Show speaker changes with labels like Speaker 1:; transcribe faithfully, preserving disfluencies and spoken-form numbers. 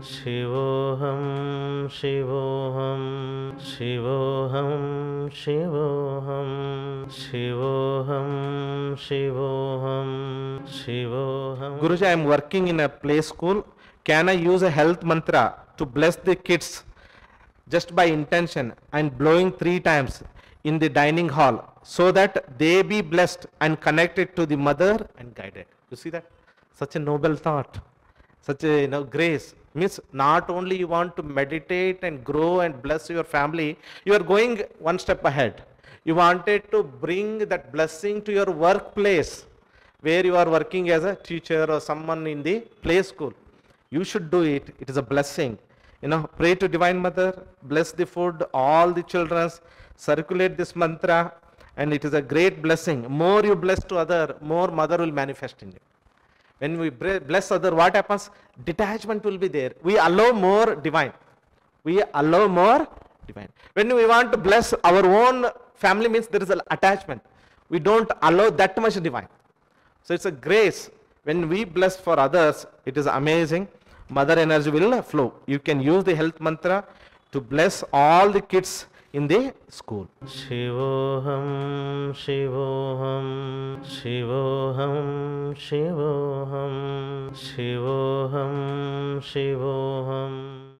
Speaker 1: शिवोऽहं शिवोऽहं शिवोऽहं शिवोऽहं शिवोऽहं शिवोऽहं शिवोऽहं. Guruji, I am working in a play school. Can I use a health mantra to bless the kids just by intention and blowing three times in the dining hall so that they be blessed and connected to the mother and guided? You see that? Such a noble thought, such a, you know, grace. Means not only you want to meditate and grow and bless your family, you are going one step ahead. You wanted to bring that blessing to your workplace where you are working as a teacher or someone in the play school. You should do it. It is a blessing. You know, pray to Divine Mother, bless the food, all the children, circulate this mantra, and it is a great blessing. More you bless to other, more Mother will manifest in you. When we bless other, what happens? Detachment will be there. We allow more divine. We allow more divine. When we want to bless our own family, means there is an attachment. We don't allow that much divine. So it's a grace. When we bless for others, it is amazing. Mother energy will flow. You can use the health mantra to bless all the kids in the school. Shivoham, Shivoham, Shivoham, Shivoham, Shivoham, Shivoham.